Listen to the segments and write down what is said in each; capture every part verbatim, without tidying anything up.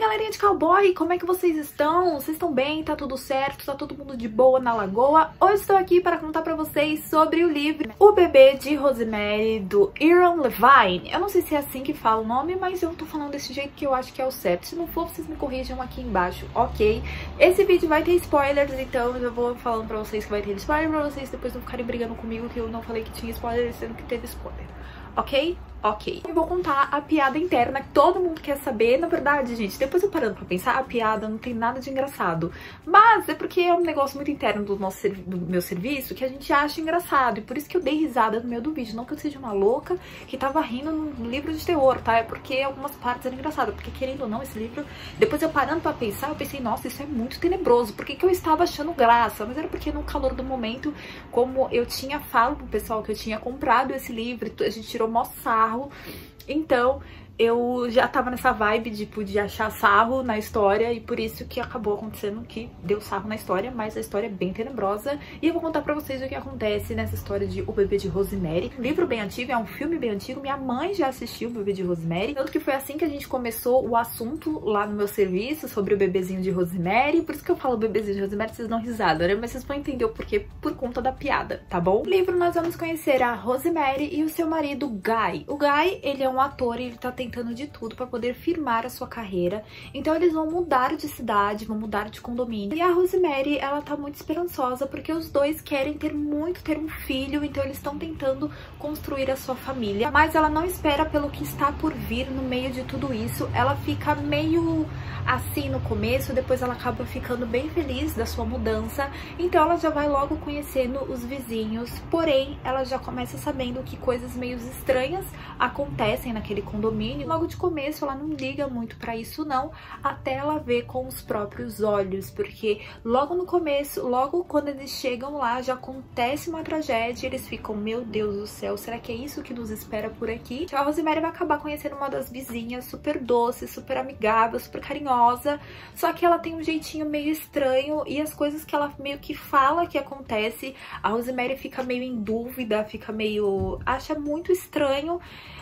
galerinha de cowboy, como é que vocês estão? Vocês estão bem? Tá tudo certo? Tá todo mundo de boa na lagoa? Hoje estou aqui para contar pra vocês sobre o livro O Bebê de Rosemary, do Aaron Levine. Eu não sei se é assim que fala o nome, mas eu tô falando desse jeito que eu acho que é o certo. Se não for, vocês me corrijam aqui embaixo, ok? Esse vídeo vai ter spoilers, então eu vou falando pra vocês que vai ter spoiler, pra vocês depois não ficarem brigando comigo que eu não falei que tinha spoiler, sendo que teve spoiler. Ok? Ok. Eu vou contar a piada interna que todo mundo quer saber. Na verdade, gente, depois eu parando pra pensar, a piada não tem nada de engraçado. Mas é porque é um negócio muito interno do, nosso, do meu serviço que a gente acha engraçado. E por isso que eu dei risada no meio do vídeo. Não que eu seja uma louca que tava rindo no livro de terror, tá? É porque algumas partes eram engraçadas. Porque querendo ou não, esse livro, depois eu parando pra pensar, eu pensei, nossa, isso é muito tenebroso. Por que que eu estava achando graça? Mas era porque no calor do momento, como eu tinha falado pro pessoal que eu tinha comprado esse livro, a gente tirou mó sarro. Então eu já tava nessa vibe tipo, de achar sarro na história, e por isso que acabou acontecendo que deu sarro na história, mas a história é bem tenebrosa. E eu vou contar pra vocês o que acontece nessa história de O Bebê de Rosemary. Um livro bem antigo, é um filme bem antigo, minha mãe já assistiu O Bebê de Rosemary, tanto que foi assim que a gente começou o assunto lá no meu serviço sobre o bebezinho de Rosemary. Por isso que eu falo bebezinho de Rosemary, vocês dão risada, né? Mas vocês vão entender o porquê por conta da piada, tá bom? No livro nós vamos conhecer a Rosemary e o seu marido Guy. O Guy, ele é um ator e ele tá tentando de tudo para poder firmar a sua carreira. Então eles vão mudar de cidade, vão mudar de condomínio. E a Rosemary, ela tá muito esperançosa porque os dois querem ter muito ter um filho, então eles estão tentando construir a sua família. Mas ela não espera pelo que está por vir no meio de tudo isso. Ela fica meio assim no começo, depois ela acaba ficando bem feliz da sua mudança. Então ela já vai logo conhecendo os vizinhos, porém ela já começa sabendo que coisas meio estranhas acontecem naquele condomínio. Logo de começo ela não liga muito pra isso não, até ela ver com os próprios olhos, porque logo no começo, logo quando eles chegam lá, já acontece uma tragédia e eles ficam, meu Deus do céu, será que é isso que nos espera por aqui? Então a Rosemary vai acabar conhecendo uma das vizinhas, super doce, super amigável, super carinhosa, só que ela tem um jeitinho meio estranho e as coisas que ela meio que fala que acontece, a Rosemary fica meio em dúvida, fica meio... acha muito estranho.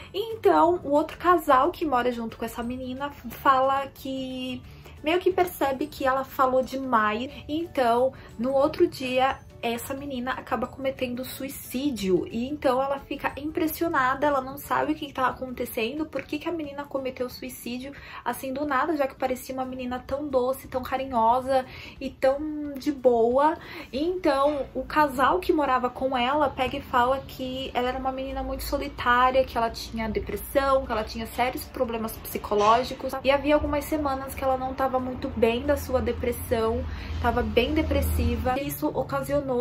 Então, o outro casal que mora junto com essa menina fala que meio que percebe que ela falou demais. Então, no outro dia, essa menina acaba cometendo suicídio. E então ela fica impressionada, ela não sabe o que tá acontecendo, por que que a menina cometeu suicídio assim do nada, já que parecia uma menina tão doce, tão carinhosa e tão de boa. E então o casal que morava com ela pega e fala que ela era uma menina muito solitária, que ela tinha depressão, que ela tinha sérios problemas psicológicos, e havia algumas semanas que ela não estava muito bem da sua depressão, estava bem depressiva, e isso ocasionou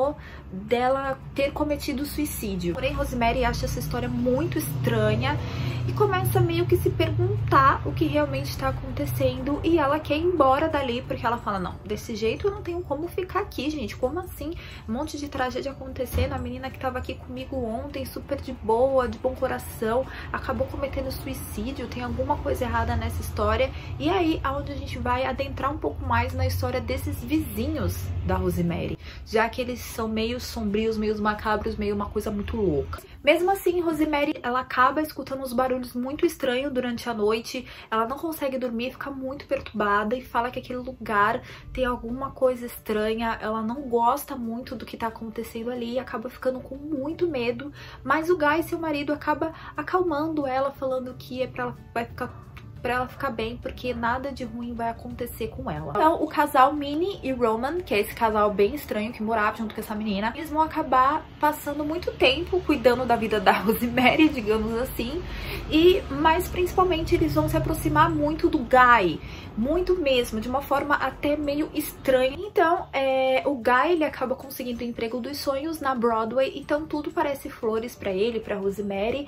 dela ter cometido suicídio. Porém, Rosemary acha essa história muito estranha e começa meio que se perguntar o que realmente está acontecendo, e ela quer ir embora dali, porque ela fala, não, desse jeito eu não tenho como ficar aqui, gente, como assim? Um monte de tragédia acontecendo, a menina que estava aqui comigo ontem, super de boa, de bom coração, acabou cometendo suicídio, tem alguma coisa errada nessa história. E aí, aonde a gente vai adentrar um pouco mais na história desses vizinhos da Rosemary, já que eles são meio sombrios, meio macabros, meio uma coisa muito louca. Mesmo assim, Rosemary, ela acaba escutando uns barulhos muito estranhos durante a noite, ela não consegue dormir, fica muito perturbada e fala que aquele lugar tem alguma coisa estranha, ela não gosta muito do que tá acontecendo ali e acaba ficando com muito medo, mas o Guy, seu marido, acaba acalmando ela, falando que é pra ela, vai ficar pra ela ficar bem, porque nada de ruim vai acontecer com ela. Então, o casal Minnie e Roman, que é esse casal bem estranho que morava junto com essa menina, eles vão acabar passando muito tempo cuidando da vida da Rosemary, digamos assim, e mas principalmente eles vão se aproximar muito do Guy, muito mesmo, de uma forma até meio estranha. Então, é, o Guy, ele acaba conseguindo o emprego dos sonhos na Broadway, então tudo parece flores pra ele, pra Rosemary.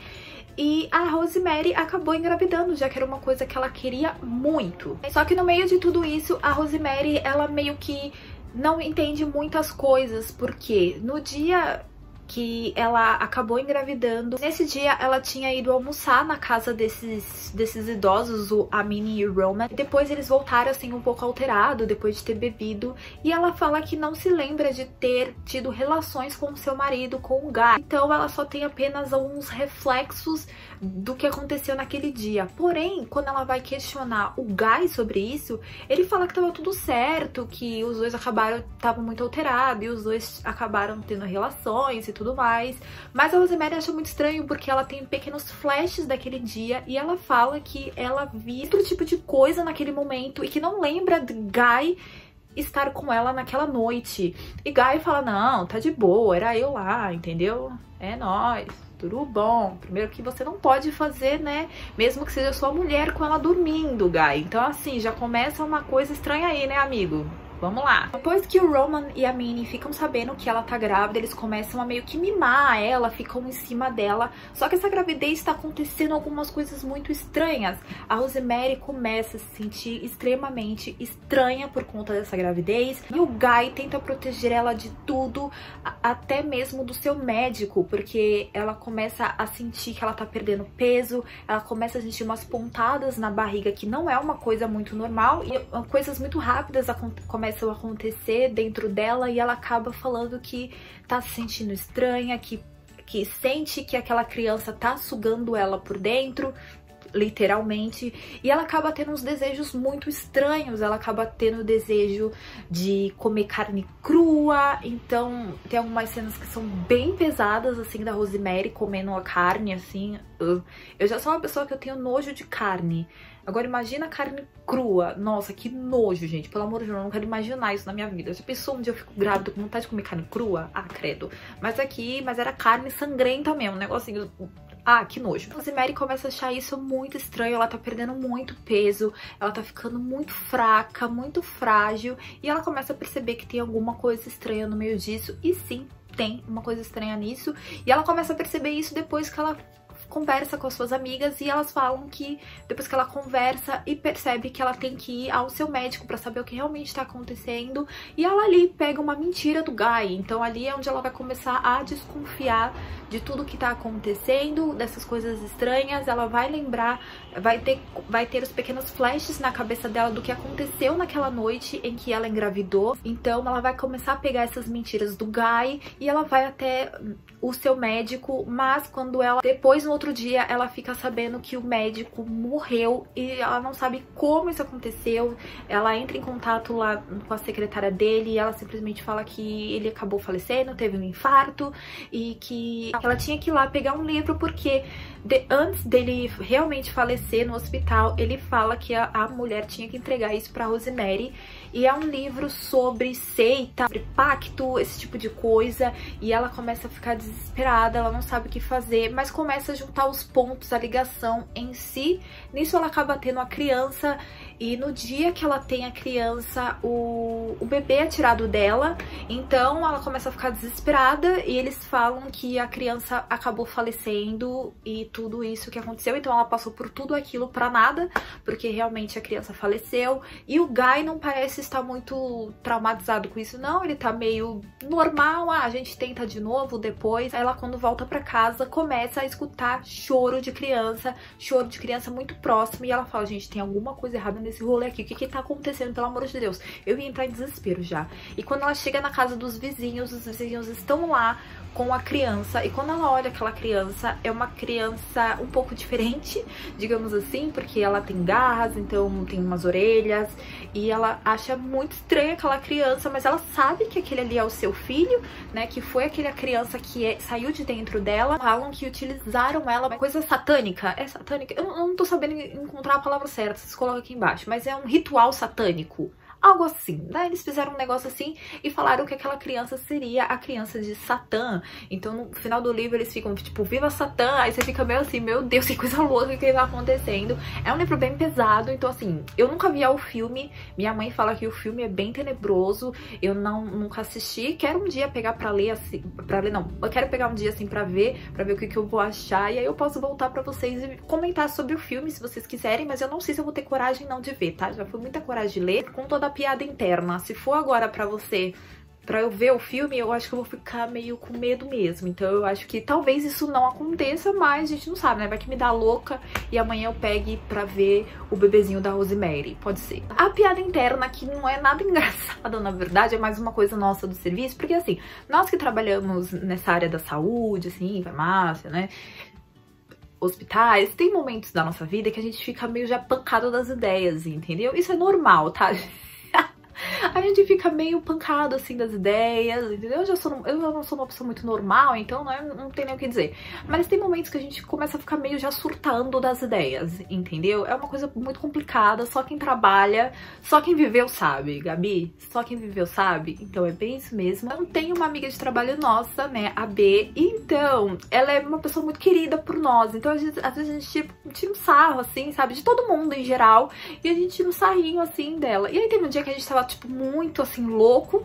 E a Rosemary acabou engravidando, já que era uma coisa que ela queria muito. Só que no meio de tudo isso, a Rosemary, ela meio que não entende muitas coisas, porque no dia que ela acabou engravidando. Nesse dia, ela tinha ido almoçar na casa desses, desses idosos, o Amini e o Roman. Depois eles voltaram, assim, um pouco alterado, depois de ter bebido. E ela fala que não se lembra de ter tido relações com o seu marido, com o Guy. Então ela só tem apenas alguns reflexos do que aconteceu naquele dia. Porém, quando ela vai questionar o Guy sobre isso, ele fala que tava tudo certo, que os dois acabaram, estavam muito alterados, e os dois acabaram tendo relações e tudo mais. Mas a Rosemary acha muito estranho porque ela tem pequenos flashes daquele dia e ela fala que ela viu outro tipo de coisa naquele momento e que não lembra de Guy estar com ela naquela noite. E Guy fala, não, tá de boa, era eu lá, entendeu? É nóis. Tudo bom. Primeiro que você não pode fazer, né? Mesmo que seja sua mulher com ela dormindo, Guy. Então, assim, já começa uma coisa estranha aí, né, amigo? Vamos lá. Depois que o Roman e a Minnie ficam sabendo que ela tá grávida, eles começam a meio que mimar ela, ficam em cima dela. Só que essa gravidez tá acontecendo algumas coisas muito estranhas. A Rosemary começa a se sentir extremamente estranha por conta dessa gravidez. E o Guy tenta proteger ela de tudo, até mesmo do seu médico, porque ela começa a sentir que ela tá perdendo peso, ela começa a sentir umas pontadas na barriga, que não é uma coisa muito normal, e coisas muito rápidas começam a acontecer dentro dela, e ela acaba falando que tá se sentindo estranha, que, que sente que aquela criança tá sugando ela por dentro, literalmente, e ela acaba tendo uns desejos muito estranhos. Ela acaba tendo o desejo de comer carne crua. Então tem algumas cenas que são bem pesadas, assim, da Rosemary comendo a carne, assim. Eu já sou uma pessoa que eu tenho nojo de carne. Agora imagina carne crua. Nossa, que nojo, gente. Pelo amor de Deus, eu não quero imaginar isso na minha vida. Já pensou um dia eu fico grávida com vontade de comer carne crua? Ah, credo. Mas aqui, mas era carne sangrenta mesmo, um negocinho... Ah, que nojo. A Rosemary começa a achar isso muito estranho, ela tá perdendo muito peso, ela tá ficando muito fraca, muito frágil, e ela começa a perceber que tem alguma coisa estranha no meio disso, e sim, tem uma coisa estranha nisso, e ela começa a perceber isso depois que ela conversa com as suas amigas, e elas falam que depois que ela conversa e percebe que ela tem que ir ao seu médico pra saber o que realmente tá acontecendo, e ela ali pega uma mentira do Guy. Então ali é onde ela vai começar a desconfiar de tudo que tá acontecendo, dessas coisas estranhas. Ela vai lembrar, vai ter, vai ter os pequenos flashes na cabeça dela do que aconteceu naquela noite em que ela engravidou. Então ela vai começar a pegar essas mentiras do Guy e ela vai até o seu médico, mas quando ela, depois no outro dia, ela fica sabendo que o médico morreu e ela não sabe como isso aconteceu. Ela entra em contato lá com a secretária dele e ela simplesmente fala que ele acabou falecendo, teve um infarto, e que ela tinha que ir lá pegar um livro porque de, antes dele realmente falecer no hospital, ele fala que a, a mulher tinha que entregar isso pra Rosemary. E é um livro sobre seita, sobre pacto, esse tipo de coisa. E ela começa a ficar desesperada, ela não sabe o que fazer, mas começa a juntar os pontos, a ligação em si. Nisso ela acaba tendo a criança, e no dia que ela tem a criança, o, o bebê é tirado dela. Então ela começa a ficar desesperada e eles falam que a criança acabou falecendo e tudo isso que aconteceu. Então ela passou por tudo aquilo pra nada, porque realmente a criança faleceu. E o Guy não parece estar muito traumatizado com isso, não. Ele tá meio normal, ah, a gente tenta de novo depois. Aí ela, quando volta pra casa, começa a escutar choro de criança, choro de criança muito próximo, e ela fala, gente, tem alguma coisa errada nesse rolê aqui, o que que tá acontecendo, pelo amor de Deus? Eu ia entrar em desespero já. E quando ela chega na casa dos vizinhos, os vizinhos estão lá com a criança, e quando ela olha aquela criança, é uma criança um pouco diferente, digamos assim, porque ela tem garras, então tem umas orelhas, e ela acha muito estranha aquela criança, mas ela sabe que aquele ali é o seu filho, né, que foi aquela criança que é, saiu de dentro dela. Falam que utilizaram ela, uma coisa satânica, é satânica? Eu, eu não tô sabendo encontrar a palavra certa, vocês colocam aqui embaixo, mas é um ritual satânico. Algo assim, né? Eles fizeram um negócio assim e falaram que aquela criança seria a criança de Satã. Então no final do livro eles ficam tipo, viva Satã! Aí você fica meio assim, meu Deus, que coisa louca que tá acontecendo. É um livro bem pesado, então assim, eu nunca vi o filme. Minha mãe fala que o filme é bem tenebroso. Eu não, nunca assisti. Quero um dia pegar pra ler assim, pra ler não, eu quero pegar um dia assim pra ver, pra ver o que, que eu vou achar. E aí eu posso voltar pra vocês e comentar sobre o filme, se vocês quiserem. Mas eu não sei se eu vou ter coragem não de ver, tá? Já foi muita coragem de ler, com toda a piada interna. Se for agora pra você pra eu ver o filme, eu acho que eu vou ficar meio com medo mesmo. Então eu acho que talvez isso não aconteça, mas a gente não sabe, né? Vai que me dá louca e amanhã eu pegue pra ver o bebezinho da Rosemary. Pode ser. A piada interna, que não é nada engraçada, na verdade, é mais uma coisa nossa do serviço, porque assim, nós que trabalhamos nessa área da saúde, assim, farmácia, né? Hospitais, tem momentos da nossa vida que a gente fica meio já pancado das ideias, entendeu? Isso é normal, tá? A gente fica meio pancado assim das ideias, entendeu? Eu já, sou, eu já não sou uma pessoa muito normal, então não, é, não tem nem o que dizer. Mas tem momentos que a gente começa a ficar meio já surtando das ideias, entendeu? É uma coisa muito complicada, só quem trabalha, só quem viveu sabe, Gabi? Só quem viveu sabe? Então é bem isso mesmo. Eu tenho uma amiga de trabalho nossa, né, a B, então ela é uma pessoa muito querida por nós, então a gente, às vezes a gente tipo, tira um sarro, assim, sabe? De todo mundo em geral, e a gente tira um sarrinho, assim, dela. E aí teve um dia que a gente tava, tipo, muito assim, louco.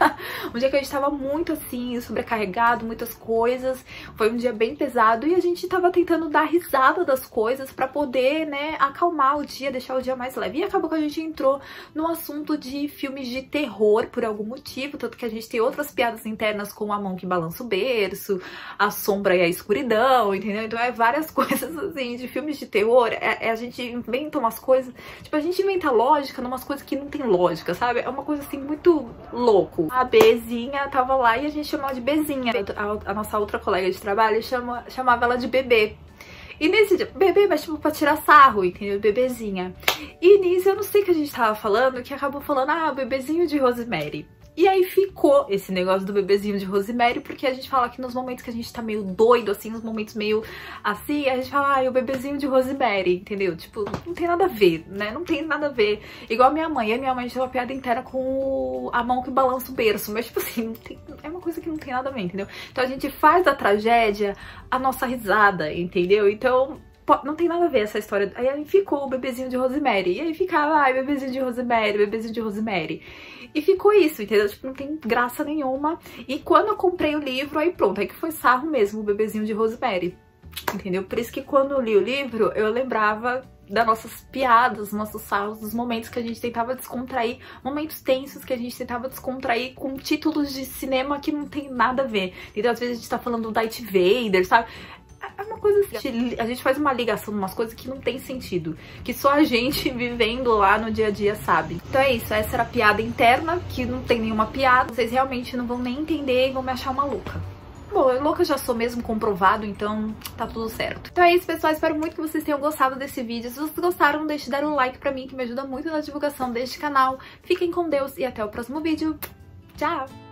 Um dia que a gente tava muito assim, sobrecarregado, muitas coisas. Foi um dia bem pesado e a gente tava tentando dar risada das coisas pra poder, né, acalmar o dia, deixar o dia mais leve. E acabou que a gente entrou no assunto de filmes de terror por algum motivo, tanto que a gente tem outras piadas internas como A Mão que Balança o Berço, A Sombra e a Escuridão, entendeu? Então é várias coisas assim, de filmes de terror. É, é a gente inventa umas coisas, tipo, a gente inventa lógica numas coisas que não tem lógica, sabe? É uma coisa assim muito louco. A Bezinha tava lá e a gente chamava de Bezinha. A, a nossa outra colega de trabalho chama, chamava ela de Bebê. E nesse dia, bebê, mas tipo pra tirar sarro, entendeu? Bebezinha. E nisso eu não sei o que a gente tava falando, que acabou falando, ah, o bebezinho de Rosemary. E aí ficou esse negócio do bebezinho de Rosemary, porque a gente fala que nos momentos que a gente tá meio doido, assim, nos momentos meio assim, a gente fala, ah, o bebezinho de Rosemary, entendeu? Tipo, não tem nada a ver, né? Não tem nada a ver. Igual a minha mãe, a minha mãe tinha uma piada inteira com A Mão que Balança o Berço, mas tipo assim, não tem, é uma coisa que não tem nada a ver, entendeu? Então a gente faz da tragédia a nossa risada, entendeu? Então... não tem nada a ver essa história. Aí ficou o bebezinho de Rosemary. E aí ficava, ai, bebezinho de Rosemary, bebezinho de Rosemary. E ficou isso, entendeu? Tipo, não tem graça nenhuma. E quando eu comprei o livro, aí pronto, aí que foi sarro mesmo, o bebezinho de Rosemary. Entendeu? Por isso que quando eu li o livro, eu lembrava das nossas piadas, dos nossos sarros, dos momentos que a gente tentava descontrair, momentos tensos que a gente tentava descontrair com títulos de cinema que não tem nada a ver. Entendeu? Às vezes a gente tá falando do Darth Vader, sabe? É uma coisa assim, a gente faz uma ligação, umas coisas que não tem sentido, que só a gente vivendo lá no dia a dia sabe. Então é isso, essa era a piada interna, que não tem nenhuma piada, vocês realmente não vão nem entender e vão me achar uma louca. Bom, eu louca já sou mesmo, comprovado, então tá tudo certo. Então é isso, pessoal, espero muito que vocês tenham gostado desse vídeo. Se vocês gostaram, deixe de dar um like pra mim, que me ajuda muito na divulgação deste canal. Fiquem com Deus e até o próximo vídeo. Tchau!